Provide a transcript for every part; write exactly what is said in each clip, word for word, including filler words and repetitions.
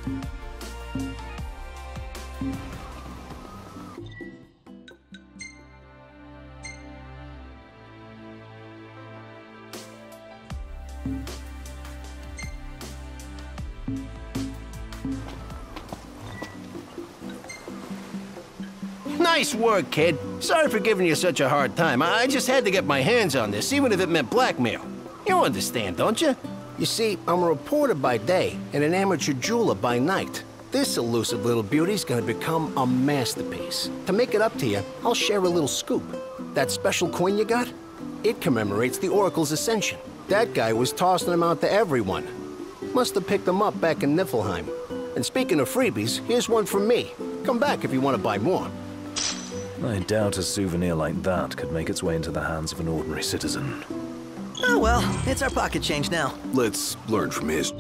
Nice work, kid. Sorry for giving you such a hard time. I just had to get my hands on this, even if it meant blackmail. You understand, don't you? You see, I'm a reporter by day and an amateur jeweler by night. This elusive little beauty's gonna become a masterpiece. To make it up to you, I'll share a little scoop. That special coin you got? It commemorates the Oracle's ascension. That guy was tossing them out to everyone. Must have picked them up back in Niflheim. And speaking of freebies, here's one from me. Come back if you want to buy more. I doubt a souvenir like that could make its way into the hands of an ordinary citizen. Oh well, it's our pocket change now. Let's learn from his.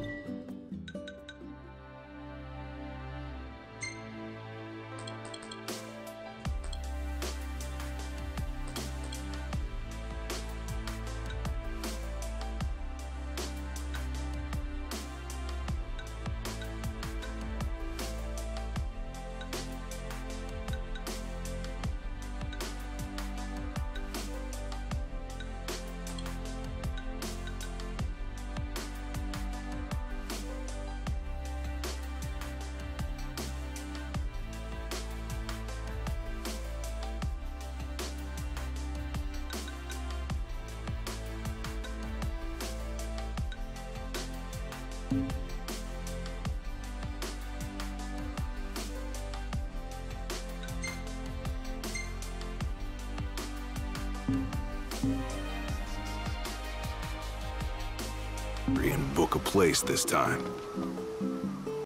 And book a place this time.